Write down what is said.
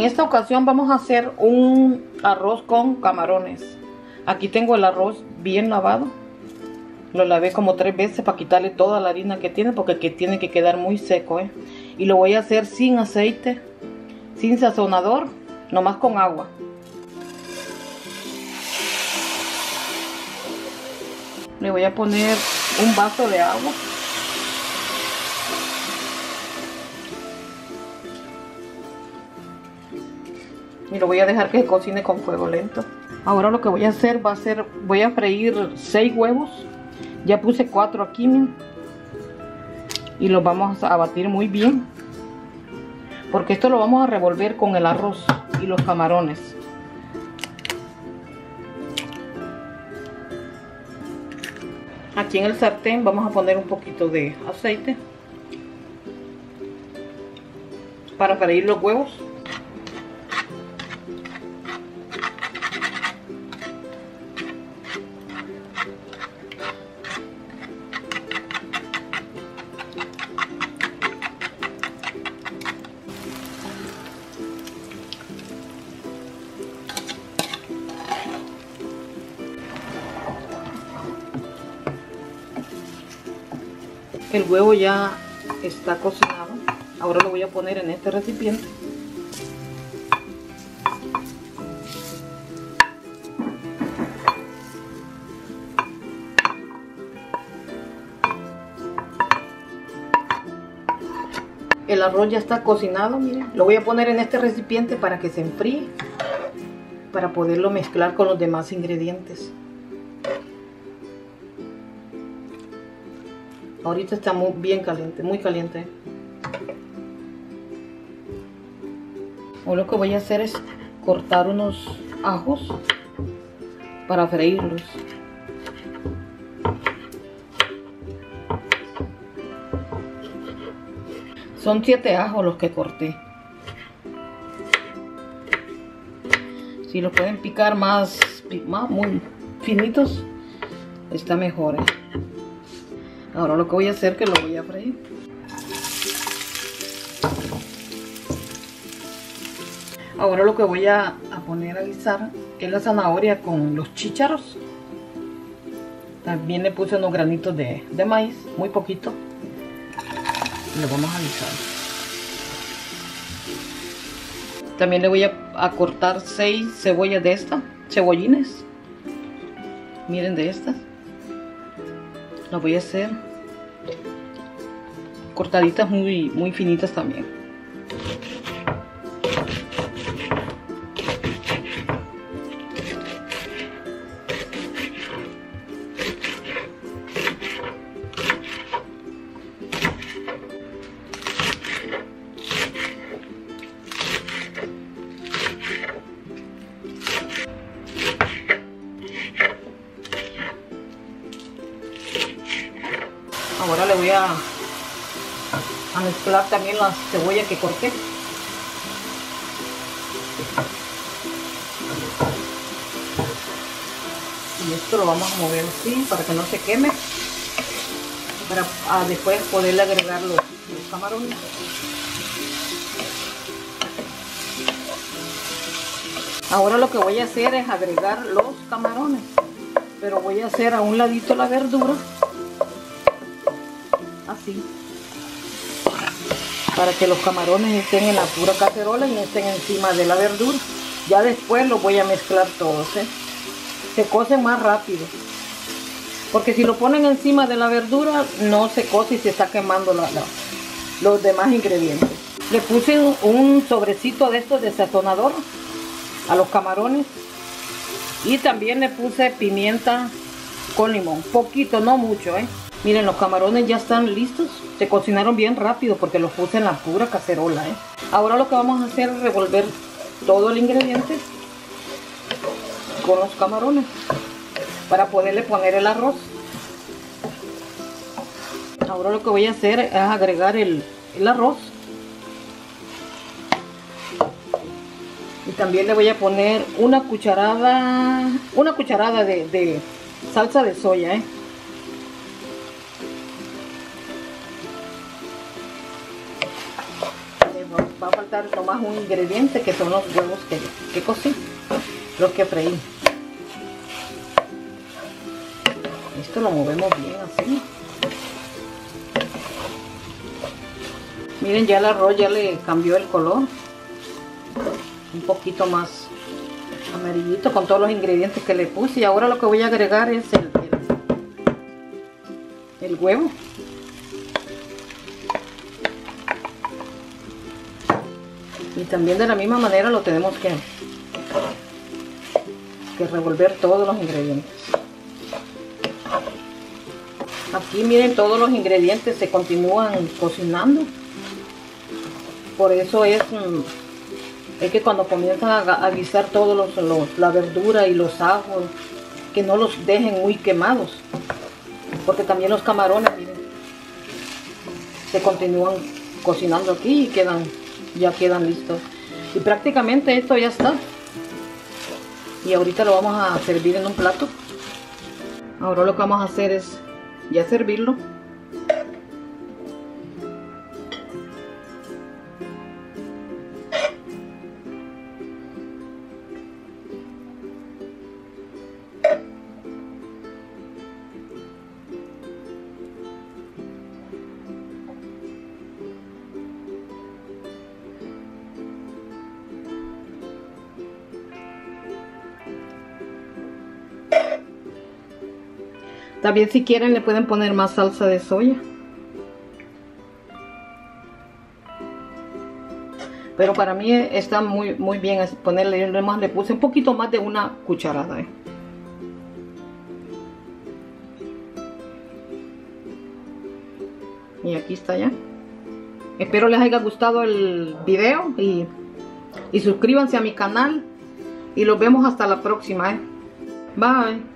esta ocasión vamos a hacer un arroz con camarones. Aquí tengo el arroz bien lavado. Lo lavé como 3 veces para quitarle toda la harina que tiene, porque tiene que quedar muy seco, Y lo voy a hacer sin aceite, sin sazonador, nomás con agua. Le voy a poner un vaso de agua. Y lo voy a dejar que se cocine con fuego lento. Ahora lo que voy a hacer voy a freír 6 huevos. Ya puse 4 aquí, miren. Y los vamos a batir muy bien, porque esto lo vamos a revolver con el arroz y los camarones. Aquí en el sartén vamos a poner un poquito de aceite para freír los huevos. El huevo ya está cocinado. Ahora lo voy a poner en este recipiente. El arroz ya está cocinado, miren. Lo voy a poner en este recipiente para que se enfríe, para poderlo mezclar con los demás ingredientes. Ahorita está bien caliente, muy caliente. Ahora lo que voy a hacer es cortar unos ajos para freírlos. Son 7 ajos los que corté. Si los pueden picar más muy finitos, está mejor. Ahora lo que voy a hacer es que lo voy a freír. Ahora lo que voy a poner a guisar es la zanahoria con los chícharos. También le puse unos granitos de maíz, muy poquito. Y lo vamos a guisar. También le voy a cortar 6 cebollas de estas, cebollines. Miren, de estas. Las voy a hacer cortaditas muy finitas también. Ahora le voy a mezclar también la cebolla que corté. Y esto lo vamos a mover así para que no se queme, para después poderle agregar los camarones. Ahora lo que voy a hacer es agregar los camarones, pero voy a hacer a un ladito la verdura. Así, para que los camarones estén en la pura cacerola y no estén encima de la verdura. Ya después los voy a mezclar todos, se cocen más rápido, porque si lo ponen encima de la verdura no se cose y se está quemando los demás ingredientes. Le puse un sobrecito de estos de sazonador a los camarones, y también le puse pimienta con limón, poquito, no mucho, Miren, los camarones ya están listos. Se cocinaron bien rápido porque los puse en la pura cacerola, Ahora lo que vamos a hacer es revolver todo el ingrediente con los camarones para poderle poner el arroz. Ahora lo que voy a hacer es agregar el arroz. Y también le voy a poner una cucharada de salsa de soya, Va a faltar nomás un ingrediente, que son los huevos que cocí, los que freí. Esto lo movemos bien así. Miren, ya el arroz ya le cambió el color. Un poquito más amarillito con todos los ingredientes que le puse. Y ahora lo que voy a agregar es el huevo. Y también de la misma manera lo tenemos que revolver todos los ingredientes. Aquí miren, todos los ingredientes se continúan cocinando. Por eso es que cuando comienzan a guisar todos la verdura y los ajos, que no los dejen muy quemados, porque también los camarones, miren, se continúan cocinando aquí y ya quedan listos. Y prácticamente esto ya está. Y ahorita lo vamos a servir en un plato. Ahora lo que vamos a hacer es ya servirlo. También si quieren le pueden poner más salsa de soya. Pero para mí está muy bien ponerle, además le puse un poquito más de una cucharada. Y aquí está ya. Espero les haya gustado el video y suscríbanse a mi canal. Y los vemos hasta la próxima. Bye.